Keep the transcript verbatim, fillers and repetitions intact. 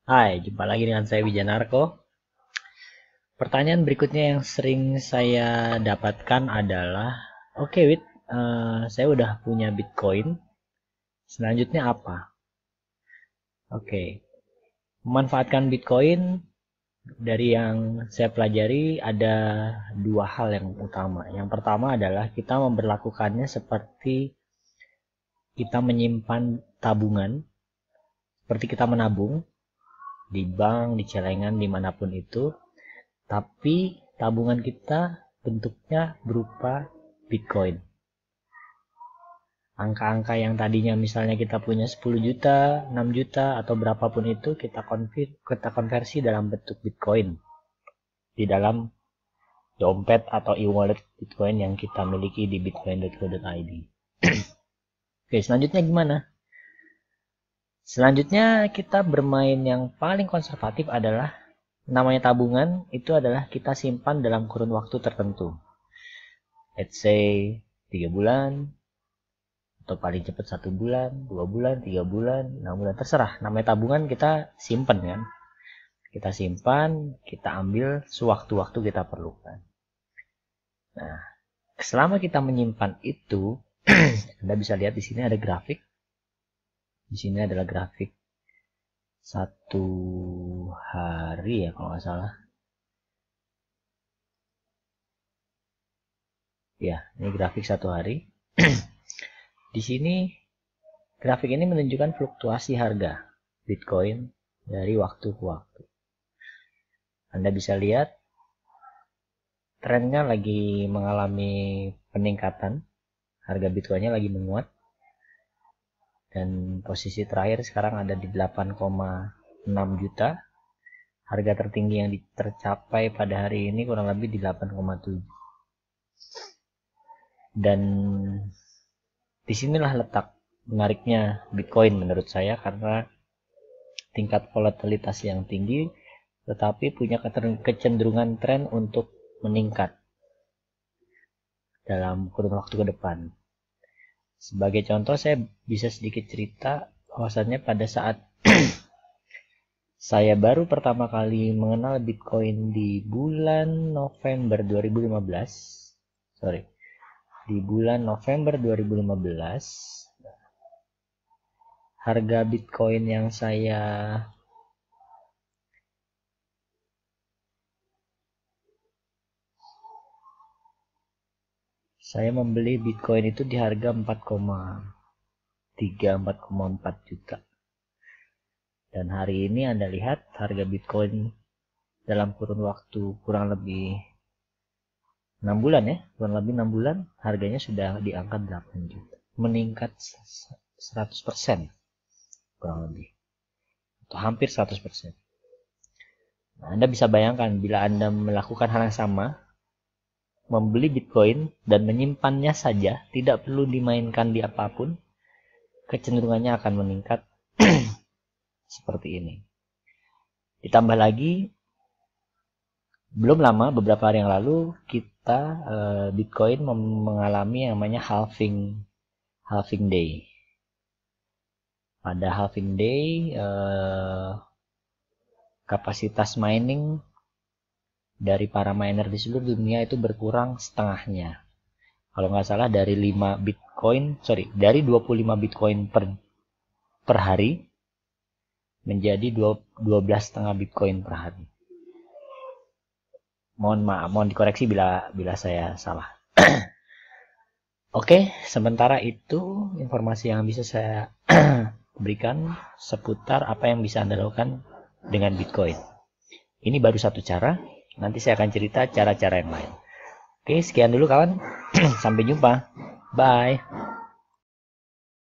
Hai, jumpa lagi dengan saya Wijanarko. Pertanyaan berikutnya yang sering saya dapatkan adalah, oke okay, Wid, uh, saya udah punya Bitcoin, selanjutnya apa? Oke, okay. Memanfaatkan Bitcoin dari yang saya pelajari ada dua hal yang utama. Yang pertama adalah kita memperlakukannya seperti kita menyimpan tabungan, seperti kita menabung di bank, di celengan, dimanapun itu. Tapi tabungan kita bentuknya berupa Bitcoin. Angka-angka yang tadinya misalnya kita punya sepuluh juta, enam juta, atau berapapun itu kita, konver kita konversi dalam bentuk Bitcoin. Di dalam dompet atau e-wallet Bitcoin yang kita miliki di bitcoin dot co dot i d. Oke, selanjutnya gimana? Selanjutnya kita bermain yang paling konservatif adalah namanya tabungan itu adalah kita simpan dalam kurun waktu tertentu. Let's say tiga bulan, atau paling cepat satu bulan, dua bulan, tiga bulan, enam bulan, terserah. Namanya tabungan kita simpan kan. Kita simpan, kita ambil sewaktu-waktu kita perlukan. Nah, selama kita menyimpan itu, Anda bisa lihat di sini ada grafik. Di sini adalah grafik satu hari ya kalau nggak salah. Ya, ini grafik satu hari. Di sini grafik ini menunjukkan fluktuasi harga Bitcoin dari waktu ke waktu. Anda bisa lihat trennya lagi mengalami peningkatan. Harga Bitcoinnya lagi menguat. Dan posisi terakhir sekarang ada di delapan koma enam juta. Harga tertinggi yang tercapai pada hari ini kurang lebih di delapan koma tujuh. Dan disinilah letak menariknya Bitcoin menurut saya, karena tingkat volatilitas yang tinggi tetapi punya kecenderungan tren untuk meningkat dalam kurun waktu ke depan. Sebagai contoh, saya bisa sedikit cerita bahwasannya pada saat saya baru pertama kali mengenal Bitcoin di bulan November dua ribu lima belas. Sorry. Di bulan November dua ribu lima belas, harga Bitcoin yang saya saya membeli Bitcoin itu di harga empat koma tiga sampai empat koma empat juta. Dan hari ini Anda lihat harga Bitcoin dalam kurun waktu kurang lebih enam bulan ya, kurang lebih enam bulan harganya sudah di angka delapan juta. Meningkat seratus persen kurang lebih. Atau hampir seratus persen. Nah, Anda bisa bayangkan bila Anda melakukan hal yang sama, membeli Bitcoin dan menyimpannya saja, tidak perlu dimainkan di apapun, kecenderungannya akan meningkat seperti ini. Ditambah lagi, belum lama, beberapa hari yang lalu, kita uh, Bitcoin mengalami yang namanya halving, halving day. Pada halving day, uh, kapasitas mining dari para miner di seluruh dunia itu berkurang setengahnya. Kalau nggak salah dari lima Bitcoin, sorry, dari dua puluh lima Bitcoin per per hari menjadi dua belas setengah Bitcoin per hari. Mohon maaf, mohon dikoreksi bila bila saya salah. Oke, sementara itu informasi yang bisa saya berikan seputar apa yang bisa Anda lakukan dengan Bitcoin. Ini baru satu cara. Nanti saya akan cerita cara-cara yang lain. Oke, sekian dulu kawan. Sampai jumpa. Bye.